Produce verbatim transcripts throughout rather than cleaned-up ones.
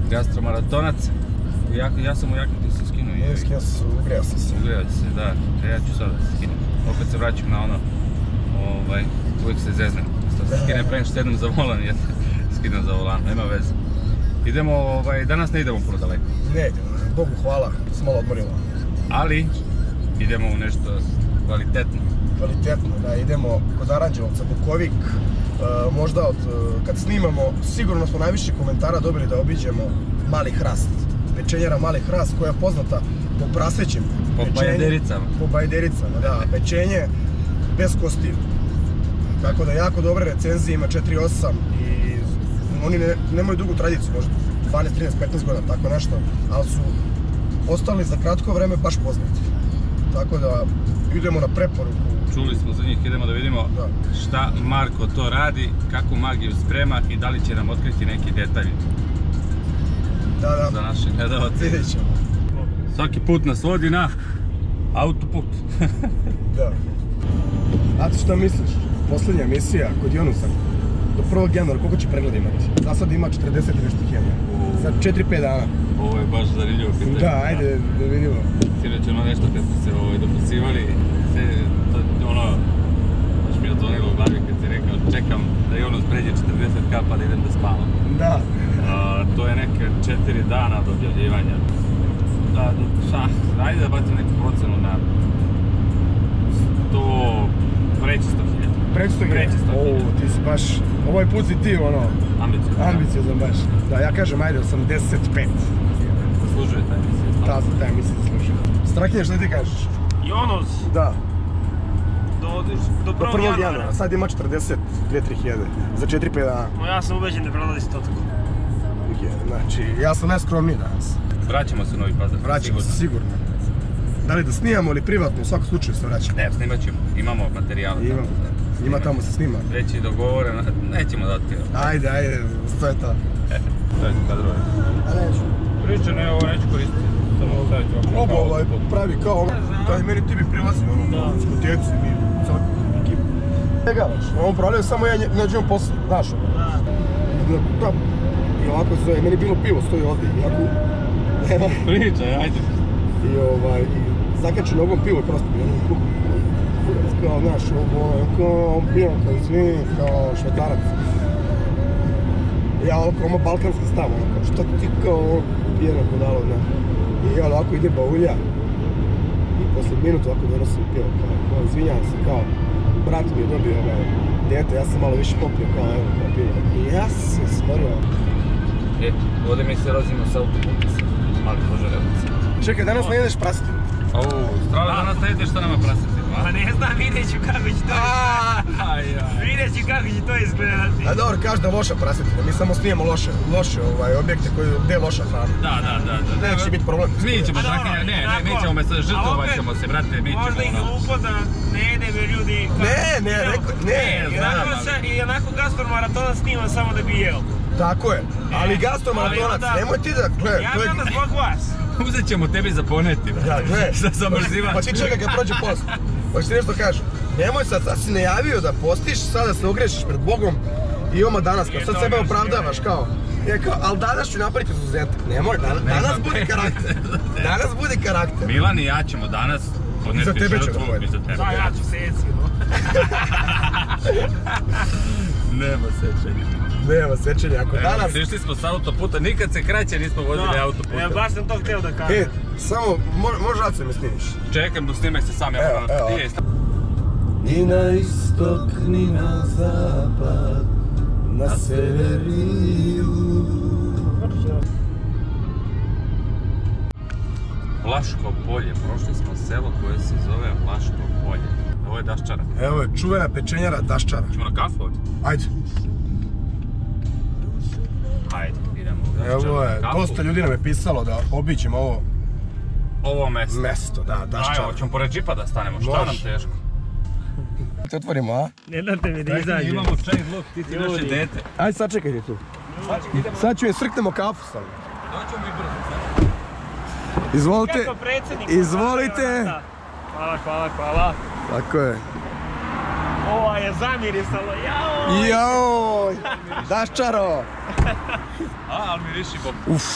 Gastromaratonac. Ja, ja sam u jakni, ti si skinuo. Ne, skinuo sam, ugrijao sam se. Ugrijao se, da. Ja ću sad da se skinem. Opet se vraćam na ono, ovaj, uvijek se zeznem. Što se skinem prema što sedem za volan, jer skinem za volan, nema veze. Idemo, ovaj, danas ne idemo puno daleko. Ne idemo, Bogu hvala, sam malo odmorilo. Ali, idemo u nešto kvalitetno. Kvalitetno, da, idemo kod Aranđelovca, Bukovik. Uh, možda od, uh, kad snimamo, sigurno smo najviše komentara dobili da obiđemo Mali Hrast. Pečenjara Mali Hrast koja je poznata po prasećim Po bajdericama. Po bajdericama, da, pečenje bez kostiju. Tako da jako dobre recenzije, ima četiri osam i oni ne, nemaju dugu tradiciju, možda dvanaest, trinaest, petnaest godina, tako nešto, ali su ostali za kratko vreme baš poznati. Tako da idemo na preporuku. Čuli smo za njih, idemo da vidimo da. Šta Marko to radi, kakvu magiju sprema i da li će nam otkriti neki detalj da, da. za naše gledalce. Vidjet ćemo. Svaki put nas vodi na autoput. Da. Znate šta misliš? Posljednja emisija kod Jonusa do prvog januara koliko će pregleda imati? Za sad ima četrdeset nešto hiljada. Za četiri pet dana. Ovo je baš zanimljivo pitanje. Da, ajde da vidimo. Sinoć ono nešto kad ste se ovaj, dopasivali, se, to, ono, baš mi je odzvonilo u glavi kad si rekao čekam da Jonas pređe četrdeset ka pa da idem da spavam. Da. A, to je neke četiri dana do objavljivanja. Da, šta, ajde da bacim neku procenu na sto, preći sto hiljada. Preći sto hiljada? O, ti si baš, ovaj put si ti ono, ambiciozan. Ambiciozan baš. Da, ja kažem ajde osamdeset pet. Zaslužuje taj emisija. Da, za taj emisija zaslužuje. Strahinja, što ti kažeš? Jonos? Da. Do, do prvog, do prvog januara. Sad ima četrdeset dve tri hiljade za četiri pet dana. No, ja sam ubeđen da prelazi sto tako. Znači, ja sam najskromniji danas. Vraćamo se u Novi Pazar. Vraćamo se sigurno. Da li da snimamo ili privatno, u svakom slučaju se vraćamo. Ne, snimat ćemo. Imamo materijala. Imamo. Ima tamo se snima. Već i dogovoreno, nećemo da otkrivamo. Ajde, ajde, to je to. To je kadrove. A neću. Priča, ne, ovo neću koristiti. Samo staviti ovako. Obo ovaj pravi kao ono, daj meni ti bi prilazio ono, s kutijeci, mi, sad, ekipa. Njega, znaš, on upravljaju, samo ja nađem posao, znaš ono. Da. I ovako se zove, meni bilo pivo, stoji ovdje, iako... Pričaj, ajde. I ovaj, i zakači nogom pivo i prosto mi ono kuku. Kao, znaš, ovo, kao, pijem kao izvini, kao švetarac. Ja ovako, ono balkanski stav, ono, kao, što ti kao, pijeno podalo, ne. I ja ovako ide baulja. I poslije minutu ovako donosim pivo, kao, kao, izvinjam se, kao, brat mi je dobio, ovaj, dete, ja sam malo više popio, kao, evo, kao pivo. I ja sam se smorio. E, ovdje mi se razimo sa autoputa sa Mali Požarevac. Čekaj, danas ne ideš prasiti? Ouu, strava danas ne ideš što nama prasiti. Pa ne znam, vidjet ću kako će to izgledati. Vidjet ću kako će to izgledati. A dobro, kaži da loša prasetina, mi samo snijemo loše, loše ovaj, objekte koji, gdje je loša hrana. Da, da, da, da. Neće biti problem. Mi ćemo Strahinja, ne, ne, mi ćemo se žrtvovat ćemo se, brate, mi ćemo možda ih glupo da ne ide me ljudi. Ne, ne, rekao, ne. I onako gastromaratona snima samo da bi jeo. Tako je, ali gastromaratonac, nemoj ti da, gledaj. Ja bi onda zbog vas. Uzet ćemo tebi za poneti, ja, gledaj. Za zamrzivanje. Pa ti čekaj kad prođe post. Hoćeš ti nešto kažem? Nemoj sad, sad si najavio da postiš, sada se ogrešiš pred Bogom i oma danas, kao sad sebe opravdavaš kao. Je kao, ali danas ću napraviti izuzetak. Nemoj, danas budi karakter. Danas budi karakter. Milan i ja ćemo danas podneti žrtvu i za tebe. Da, ja ću se jeci. Nema sečenja. Nema sečenja, ako danas... Sišli smo s autoputa, nikad se kraće nismo vozili autoputa. Ja baš sam to htio da kažem. E, samo, može rad se me snimiš? Čekam da snimaj se sam, ja moram nastaviti. Ni na istok, ni na zapad, na sever i jug. Vlaško polje, prošli smo selo koje se zove Vlaško polje. Ovo je Daščara. Evo je čuvena pečenjara Daščara. Ćemo na kafu ovdje? Ajde. Ajde, idemo. Evo je, dosta ljudi nam je pisalo da obićemo ovo... Ovo mesto. Mesto, da, Daščara. Ajmo, ćemo pored džipa da stanemo, šta nam teško? Te otvorimo, a? Ne date mi da izađem. Imamo čaj vlog, ti si naše dete. Ajde, sad čekajte tu. Sad ću je srknemo kafu sam. Doćemo i brzo. Izvolite, izvolite. Hvala, hvala, hvala. Tako je. Ova Pa je zamirisalo, jao! Joj, Daščaro! A, ali miriši Bob. Uff.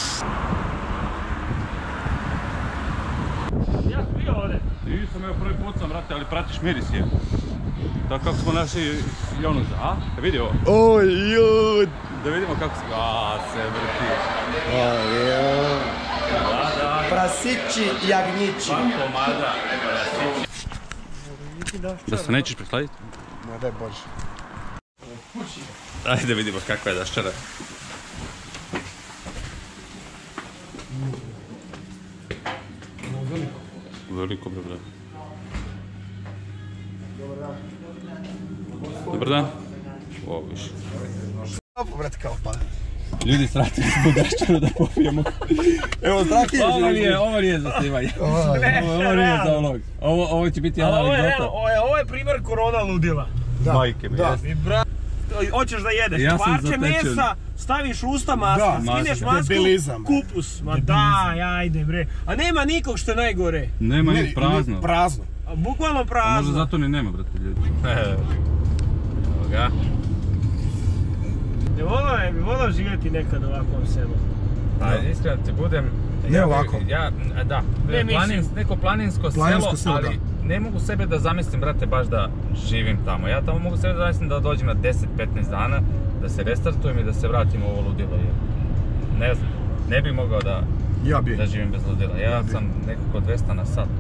Ja sam bio ovdje. Nisam, evo prvi put sam, brate, ali pratiš miris je. Tako kako smo našli Jonuza, a? Da vidi ovo. Oj, joj. Da vidimo kako se... A, se vrti. Oj, joj. Da, da. Prasići jagnjići. Dva komada prasići. Da se nećeš presladiti? Ma daj Bože. Ajde da vidimo kakva je daščara. Veliko. Veliko, bre, bre. Dobar dan. Ovo više. Opo, brate, kao pa. Ljudi, sratili smo daščaru da popijemo. Evo, zdraki. Ovo nije, ovo nije za snimanje. Ovo nije za vlog. Ovo će biti jedna anegdota. Ovo je primjer korona ludila. Majke mi, jes. I bra... Hoćeš da jedeš Ja sam parče zatečen. mesa, staviš u usta maska, Da, skineš maska. masku, Debilizam, bre. kupus. Ma daj, ajde bre. A nema nikog što je najgore. Nema Ne, ni prazno. Prazno. A bukvalno A možda prazno. zato ni nema, brate, ljudi. Evo ga. Ne volao je, bi volao živjeti nekad u ovakvom selu. Pa iskreno ti budem... Ne ja bi- ovako. Ja, da, Ne, mislim. planins, neko planinsko, Planinsko selo, selo, ali ne mogu sebe da zamislim, brate, baš da živim tamo. Ja tamo mogu sebe da zamislim da dođem na deset do petnaest dana, da se restartujem i da se vratim u ovo ludilo. Jer, ne znam, ne bih mogao da, Ja bi. da živim bez ludila. Ja bi. sam nekako dvesta na sat.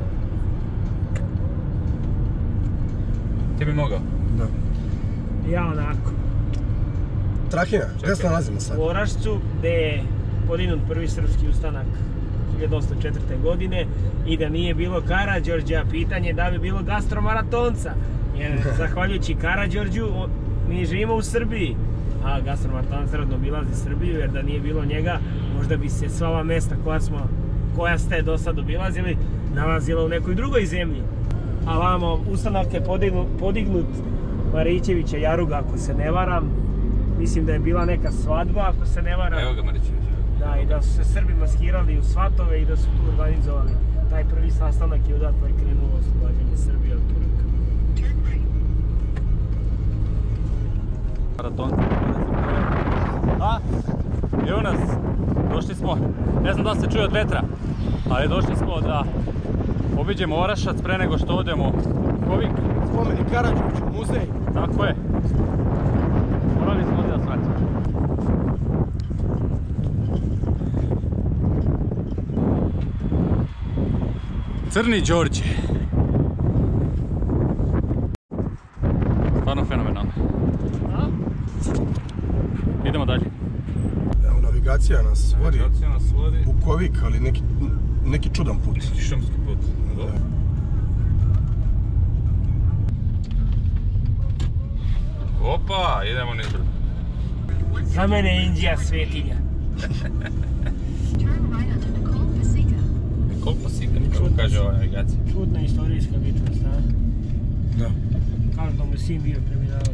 Ti bi mogao? Da. Ja onako. Trahina, gdje se nalazimo sad? U Orašcu, gdje je podignut prvi srpski ustanak hiljadu osamsto četvrte. godine i da nije bilo Karađorđa, pitanje da bi bilo gastromaratonca. Jer zahvaljujući Karađorđu on- mi živimo u Srbiji, a gastromaratonac rodno obilazi Srbiju, jer da nije bilo njega možda bi se sva ova mesta koja smo, koja ste do sad obilazili, nalazila u nekoj drugoj zemlji. A vamo ustanak je podignut, podignut Marićevića Jaruga, ako se ne varam. Mislim da je bila neka svadba, ako se ne varam. Evo ga, Marićević. Da, i da su se Srbi maskirali u svatove i da su tu organizovali taj prvi sastanak i odatle je krenulo oslobađanje Srbije od Turaka. Maraton. A, evo nas, došli smo, ne znam da li se čuje od vetra, ali došli smo da obiđemo Orašac pre nego što odemo u Kovik. Spomenik Karađorđu, muzej. Tako je. Morali smo ovdje da svratimo. Crni Đorđe. Stvarno fenomenalno. Idemo dalje. Evo, navigacija nas vodi Navigacija nas vodi. u Kovik, ali neki, neki čudan put. Šumski put. Opa, idemo niz brdo. Za mene je Indija svetinja. Koliko si kad kako kaže ova navigacija? Čudna istorijska ličnost, a? Da. Kažu da mu je sin bio kriminalac.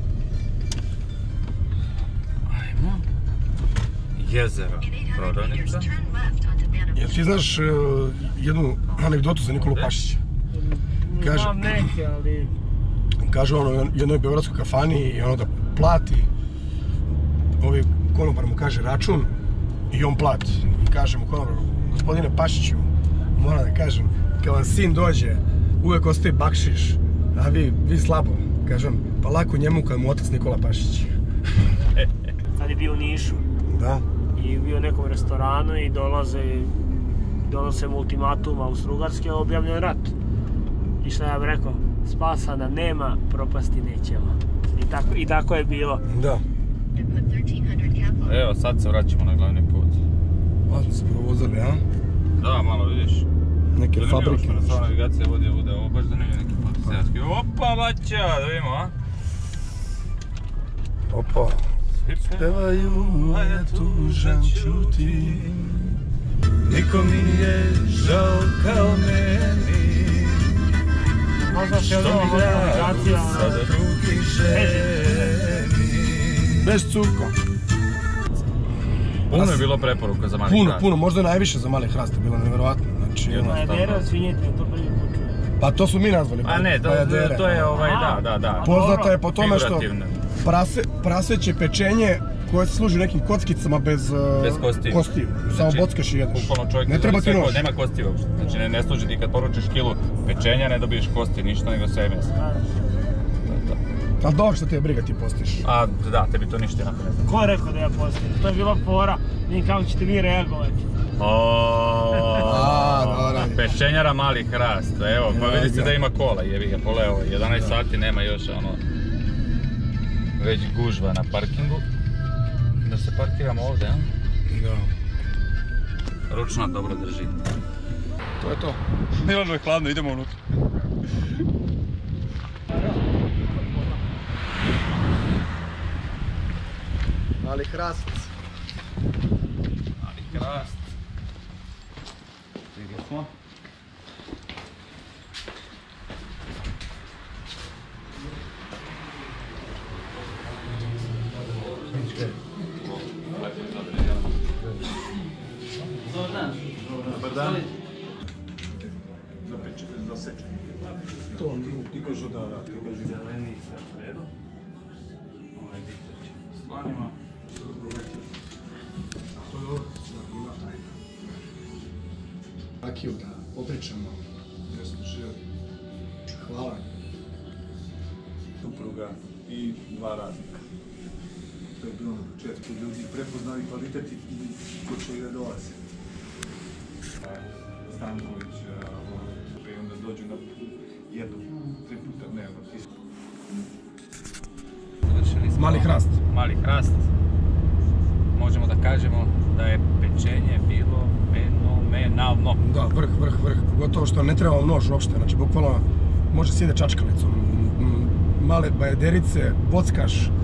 Ajmo. Jezero. Prodavnica. Jel ti znaš uh, jednu anegdotu za Nikolu Pašića? Kaže- Znam neke, ali... Kaže ono u jednoj beogradskoj kafani i ono da plati, ovi konobar mu kaže račun i on plati. I kaže mu konobar, gospodine Pašiću, moram da kažem, kad vam sin dođe, uvijek ostaje bakšiš, a vi, vi slabo. Kaže on, pa lako njemu kad mu otac Nikola Pašić. Kad je bio u Nišu Da. i bio u nekom restoranu i dolaze, donose mu ultimatum Austro-Ugarske, objavljen rat. I šta ja bih rekao, spasa nam nema, propasti nećemo. I tako, i tako je bilo. Da. Evo, sad se vraćamo na glavni put. Pa smo se provozili, a? Da, malo vidiš. Neke Zanimljivo fabrike. što nas ova navigacija vodi ovdje, ovo baš zanimljivo neki put seoski. Opa, baća, da vidimo, a? Opa. Pevaju, a ja tužan čuti. Niko nije žao kao meni. Možda se od ovog organizacija... Sada drugi ženi. Bez curko. Puno je bilo preporuka za mali Puno, hrast. puno, možda najviše za mali hrast je bilo nevjerovatno. Znači, ono, Ma je dera svinjeti, to prvi put čujem. Pa to su mi nazvali. A ne, to, bajadere. to je ovaj, da, da, da. Poznata je po tome što Figurativno. prase, praseće pečenje koje se služi nekim kockicama bez, Bez kostiju. kostiju. Samo Znači, bockaš i jedeš. Bukvalno čovjek Ne treba ti sve ko- nož. nema kosti uopšte. Znači ne, ne služi ti kad poručiš kilu pečenja, ne dobiješ kosti, ništa nego sve meso. To je to. Ali dobro što te je briga ti postiš. A da, tebi to ništa ne napravio. Ko je rekao da ja postim? To je bila fora. Vidim kako ćete vi reagovati. A, dobro. Pečenjara Mali Hrast, evo, pa Ja, vidite ja. da ima kola, jebi ga, pola evo, jedanaest sati nema još ono, već gužva na parkingu. Da se parkiramo ovdje, a? Da. Ručna dobro drži. To je to. Milano je hladno, idemo unutra. Mali Hrast. Mali Hrast. Gdje smo? Dobar dan. To ti kažu da, da. Zelenica u redu. Ovaj ditač slanimo. Akiju da popričamo. Jesmo želi. Hvala. Supruga i dva radnika. To je bilo na početku, ljudi prepoznali kvalitet i počeli da dolaze. Stanković, i onda dođu na jednu, tri puta dnevno. Završili smo Mali Hrast. Mali Hrast. Možemo da kažemo da je pečenje bilo fenomenalno. Da, vrh, vrh, vrh. Pogotovo što ne treba vam nož uopšte. Znači, bukvalno može sjede čačkalicom. M, Male bajaderice, bockaš